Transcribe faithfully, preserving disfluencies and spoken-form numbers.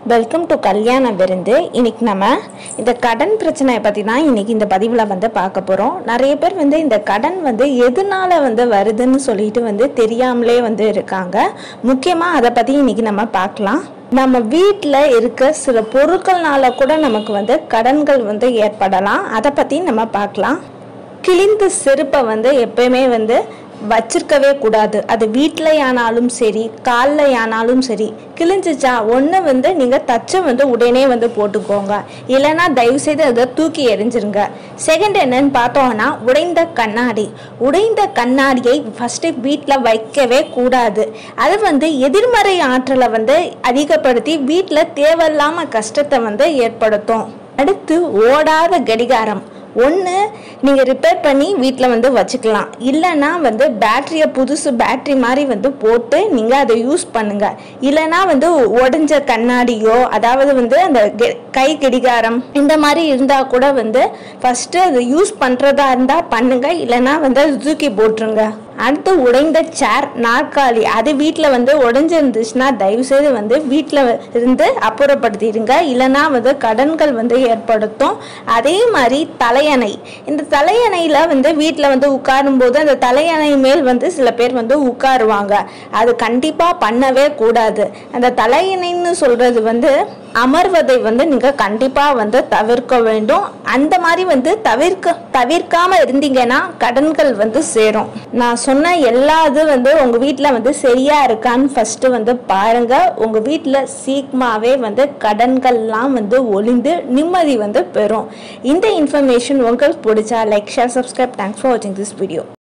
Welcome to கல்யாண விருந்து. இன்னைக்கு நம்ம இந்த கடன் பிரச்சனையை பற்றி தான் இன்னைக்கு இந்த பதிவில் வந்து பார்க்க போகிறோம். நிறைய பேர் வந்து இந்த கடன் வந்து எதனால வந்து வருதுன்னு சொல்லிட்டு வந்து தெரியாமலே வந்து இருக்காங்க. முக்கியமாக அதை பற்றி இன்னைக்கு நம்ம பார்க்கலாம். நம்ம வீட்டில் இருக்க சில பொருட்கள்னால கூட நமக்கு வந்து கடன்கள் வந்து ஏற்படலாம். அதை பற்றி நம்ம பார்க்கலாம். கிழிந்த செருப்பை வந்து எப்பயுமே வந்து வச்சிருக்கவே கூடாது. அது வீட்டில் ஆனாலும் சரி, காலில் ஆனாலும் சரி, கிழிஞ்சிச்சா ஒன்று வந்து நீங்கள் தச்சை வந்து உடனே வந்து போட்டுக்கோங்க, இல்லைன்னா தயவுசெய்து அதை தூக்கி எறிஞ்சிருங்க. செகண்ட் என்னன்னு பார்த்தோம்னா, உடைந்த கண்ணாடி. உடைந்த கண்ணாடியை ஃபஸ்ட்டு வீட்டில் வைக்கவே கூடாது. அது வந்து எதிர்மறை ஆற்றலை வந்து அதிகப்படுத்தி வீட்டில் தேவையில்லாமல் கஷ்டத்தை வந்து ஏற்படுத்தும். அடுத்து ஓடாத கடிகாரம். ஒன்று நீங்கள் ரிப்பேர் பண்ணி வீட்டில் வந்து வச்சுக்கலாம், இல்லைன்னா வந்து பேட்டரியை புதுசு பேட்ரி மாதிரி வந்து போட்டு நீங்கள் அதை யூஸ் பண்ணுங்கள். இல்லைன்னா வந்து உடஞ்ச கண்ணாடியோ, அதாவது வந்து அந்த கை கடிகாரம் இந்த மாதிரி இருந்தால் கூட வந்து ஃபஸ்ட்டு அதை யூஸ் பண்ணுறதா இருந்தால் பண்ணுங்கள், இல்லைன்னா வந்து அது தூக்கி போட்டுருங்க. அடுத்து உடைந்த சேர், நாற்காலி. அது வீட்டில் வந்து உடைஞ்சிருந்துச்சுன்னா தயவுசெய்து வந்து வீட்டில் இருந்து அப்புறப்படுத்திடுங்க, இல்லைன்னா வந்து கடன்கள் வந்து ஏற்படுத்தும். அதே மாதிரி தலையணை. இந்த தலையணையில் வந்து வீட்டில் வந்து உட்காரும்போது அந்த தலையணை மேல் வந்து சில பேர் வந்து உட்காருவாங்க. அது கண்டிப்பாக பண்ணவே கூடாது. அந்த தலையணைன்னு சொல்கிறது வந்து அமர்வதை வந்து நீங்கள் கண்டிப்பாக வந்து தவிர்க்க வேண்டும். அந்த மாதிரி வந்து தவிர்க்க தவிர்க்காமல் இருந்தீங்கன்னா கடன்கள் வந்து சேரும். நான் சொன்ன எல்லா இது வந்து உங்கள் வீட்டில் வந்து சரியாக இருக்கான்னு ஃபஸ்ட்டு வந்து பாருங்கள். உங்கள் வீட்டில் சீக்கிரமாகவே வந்து கடன்கள்லாம் வந்து ஒளிந்து நிம்மதி வந்து பெறும். இந்த இன்ஃபர்மேஷன் உங்களுக்கு பிடிச்சா like, share, subscribe. Thanks for வாட்சிங் திஸ் வீடியோ.